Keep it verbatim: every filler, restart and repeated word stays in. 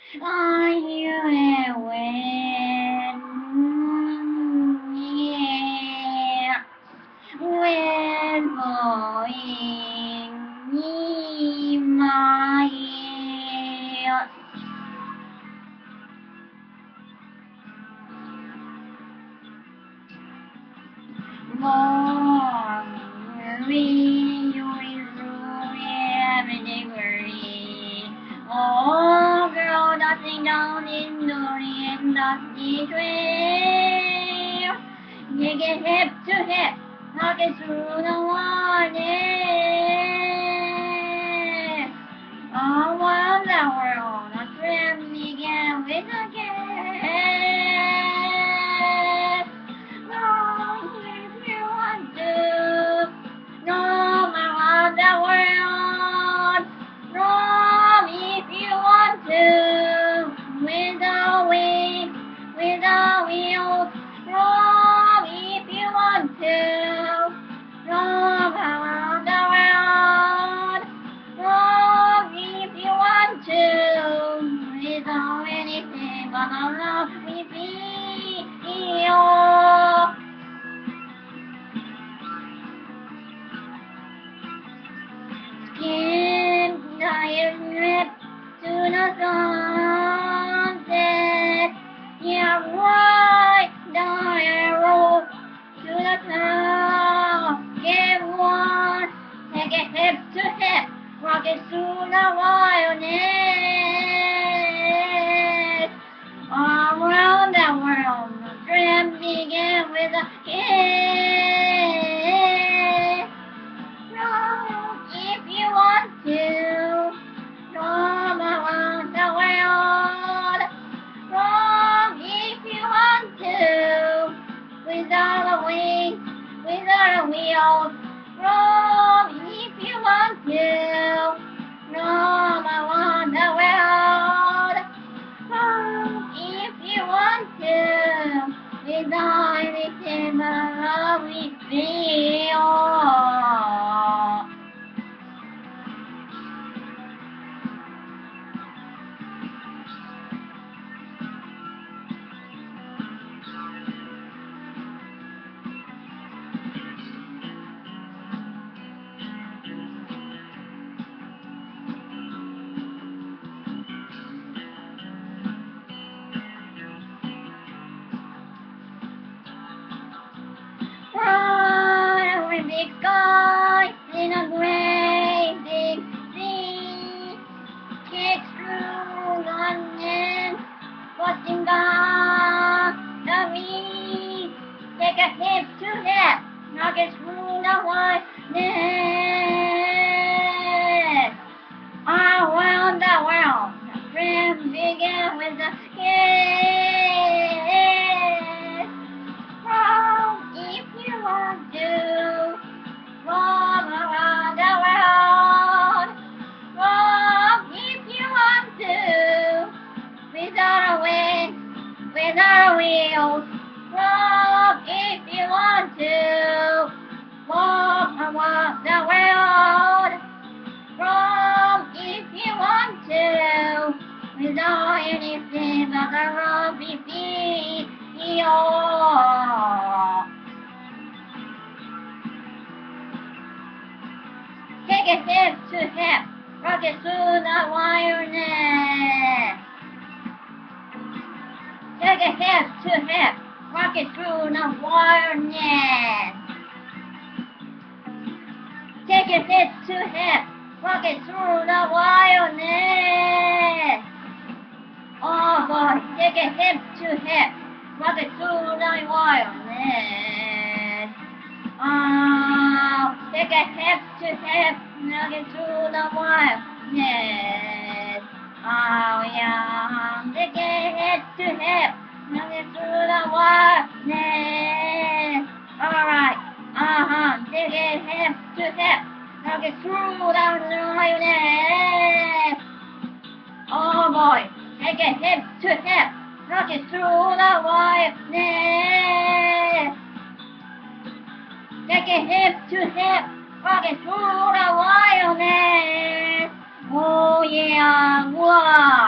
Are you aware? Yeah. When going in my ear. Morning, you is every degree. Oh, girl, dancing down in the rain, dusty trail. You get hip to hip, rocking through the water. Around the world, a trip began with a kiss. Roam if you want to, roam around the world. Roam if you want to, without wings, without wheels. Roam if you want to, roam around the world. Roam if you want to, without anything but a love with you. Skin tired red to the sunset. Yeah, right down the road to the town. Get one, take it hip to hip, rock it through the wilderness. Around the world, the dream began with a kiss. Roam if you want to, roam around the world. Roam if you want to, without a wing, without a wheel. Roam if you want to, roam around the world. Roam if you want to, without anything but love we feel. Run over big sky in a great big sea. Kick through London, watching God the reed. Take a hip to hip, knock it through the wideness. Around the world, the trip began with a kiss. Roam if you want to, roam around the world. Roam if you want to, without a wing, without a wheel. Roam if you want to, roam around the world. Roam if you want to, without anything but a ruby feel. Take a hip to hip, rock it through the wilderness. Take a hip to hip, rock it through the wilderness. Take a hip to hip, rock it through the wilderness. Oh boy, take a hip to hip, rock it through the wilderness. Oh, take a hip to hip, rock it through the wilderness. Oh yeah, take a hip to hip, rock it through the wilderness. Alright, uh-huh, take a hip to hip, rock it through the wilderness. Oh boy, take a hip to hip, rock it through the wilderness. Take a hip to hip, rock it through the wilderness. Oh yeah, wow.